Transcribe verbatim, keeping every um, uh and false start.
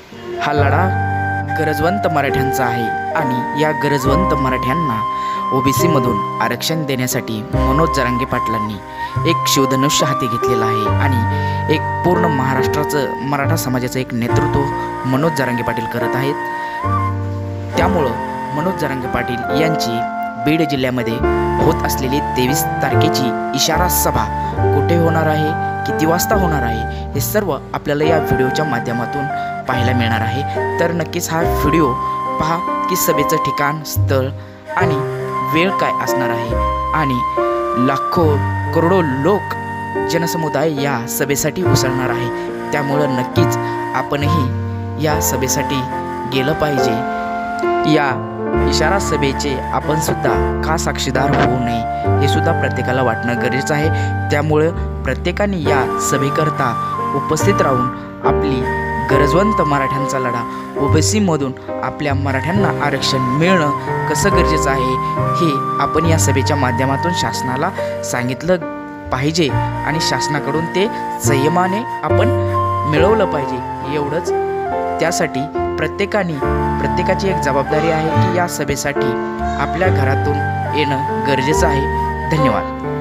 हा लढा गरजवंत मराठ्यांचा आहे आणि या गरजवंत मराठ्यांना ओबीसीमधून आरक्षण देण्यासाठी मनोज जरांगे पाटलांनी एक शिवधनुष्य हाती घेतलेला आहे आणि एक पूर्ण महाराष्ट्राचं मराठा समाजाचं एक नेतृत्व मनोज जरांगे पाटील करत आहेत। त्यामुळं मनोज जरांगे पाटील यांची बीड जिल्ह्यामध्ये होत असलेली तेवीस तारखेची इशारा सभा कुठे होणार आहे, किती वाजता होणार आहे, हे सर्व आपल्याला या व्हिडिओच्या माध्यमातून पाहायला मिळणार आहे। तर नक्कीच हा व्हिडिओ पहा की सभेचं ठिकाण, स्थळ आणि वेळ काय असणार आहे आणि लाखो करोडो लोक जनसमुदाय या सभेसाठी उसळणार आहे। त्यामुळं नक्कीच आपणही या सभेसाठी गेलं पाहिजे। या इशारा सभेचे आपण सुद्धा का साक्षीदार होऊ नये हे सुद्धा प्रत्येकाला वाटणं गरजेचं आहे। त्यामुळं प्रत्येकाने या सभेकरता उपस्थित राहून आपली गरजवंत मराठ्यांचा लढा, ओबीसीमधून आपल्या मराठ्यांना आरक्षण मिळणं कसं गरजेचं आहे हे आपण या सभेच्या माध्यमातून शासनाला सांगितलं पाहिजे आणि शासनाकडून ते संयमाने आपण मिळवलं पाहिजे। एवढंच त्यासाठी प्रत्येकाने प्रत्येकाची एक जबाबदारी आहे की या सभेसाठी आपल्या घरातून येणं गरजेचं आहे। धन्यवाद।